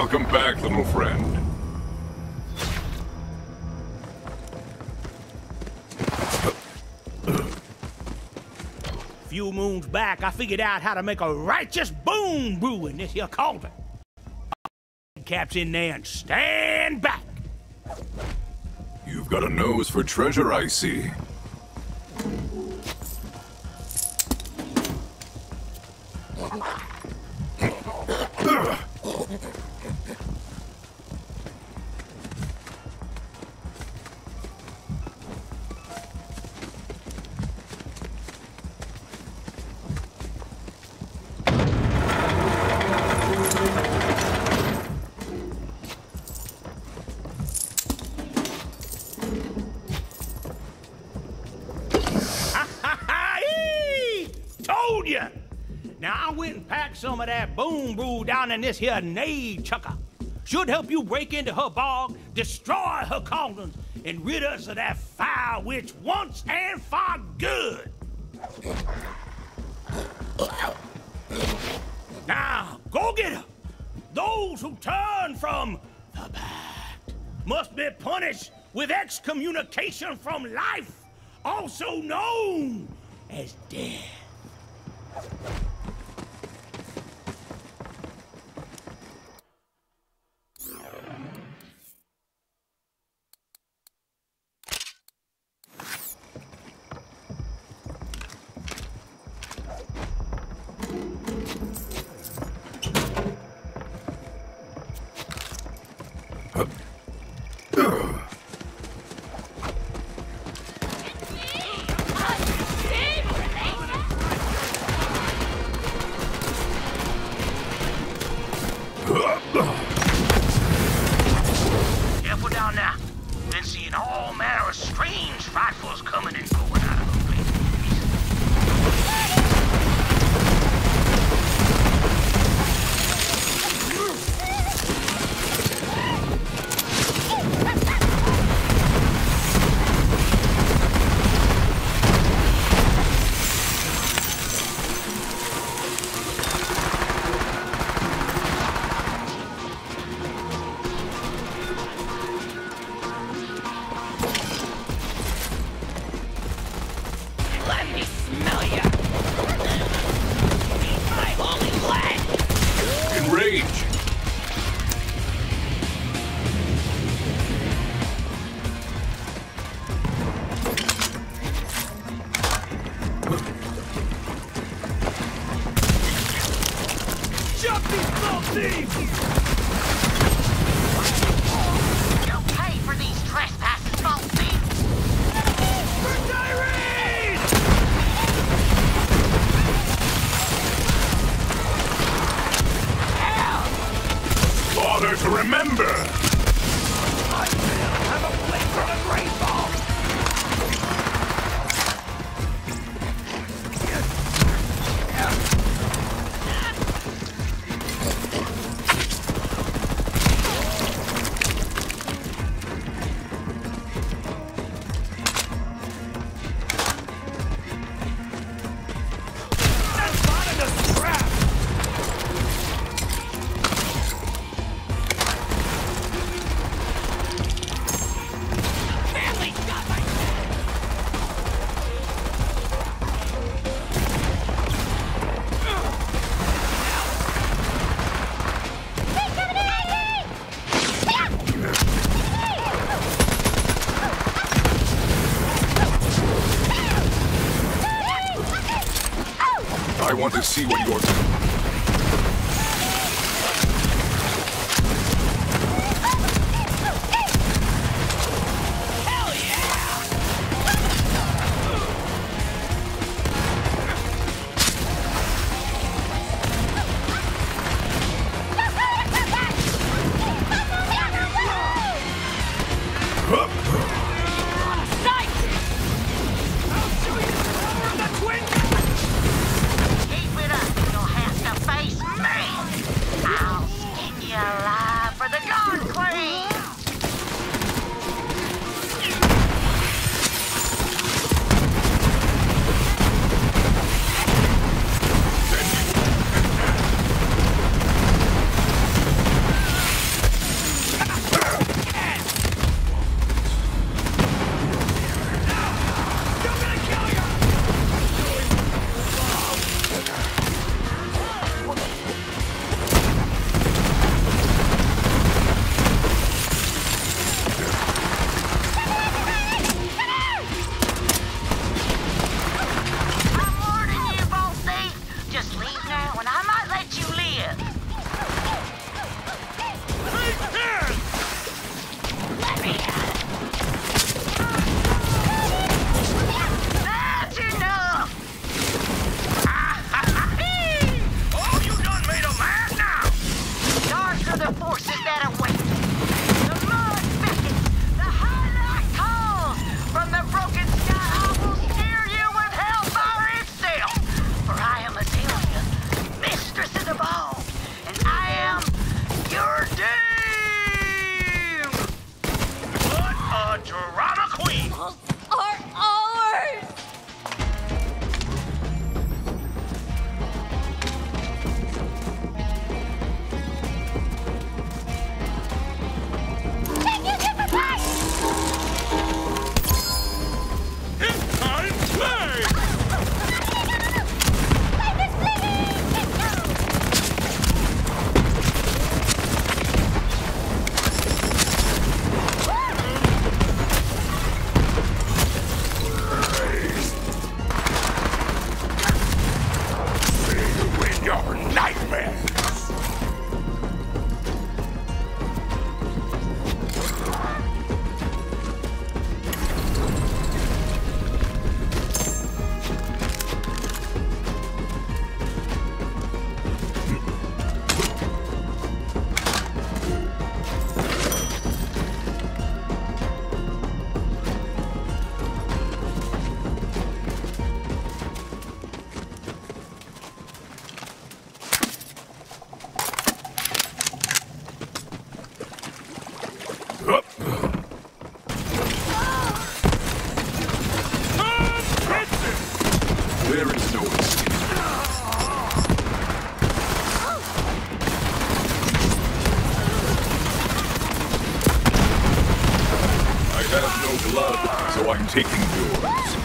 Welcome back, little friend. Few moons back, I figured out how to make a righteous boom brew in this here cauldron. Caps in there and stand back. You've got a nose for treasure, I see. Told you! Now I went and packed some of that boom brew down in this here nade chucker. Should help you break into her bog, destroy her cauldrons, and rid us of that foul witch once and for good. Now, go get her. Those who turn from the pact must be punished with excommunication from life, also known as death. Careful down there. Been seeing all manner of strange frightfuls coming and going out of the place. Let me smell ya! Eat my holy land! Enrage! Jump these little thieves! You'll pay for these trespasses, small thief! For Tyrese! Honor to remember! I still have a place for the great ball! That's not in the scrap! Family got my I want to see what you're doing. hell yeah! Sight! I'll show you the power of the twin! Keep it up, and you'll have There is no escape. I have no blood, so I'm taking yours.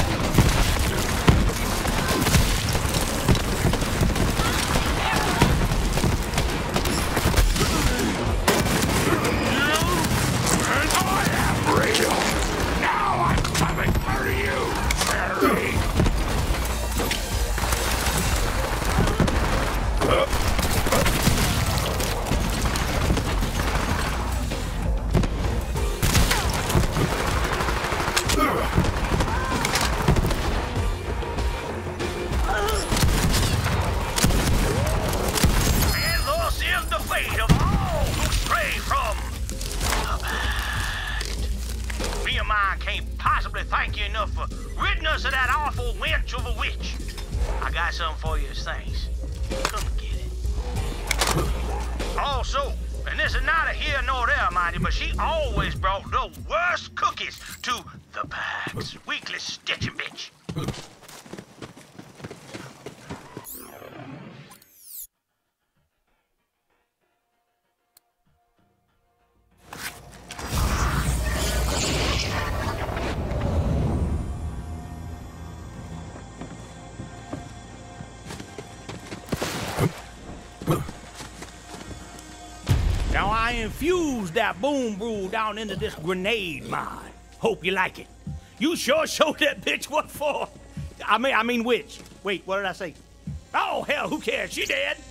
Thank you enough for ridding us of that awful wench of a witch. I got something for you as thanks. Come and get it. Also, and this is neither here nor there, mind you, but she always brought the worst cookies to the Pax. Weekly stitching bitch. Now I infused that boom brew down into this grenade mod. Hope you like it. You sure showed that bitch what for. I mean which. Wait, what did I say? Oh, hell, who cares? She dead.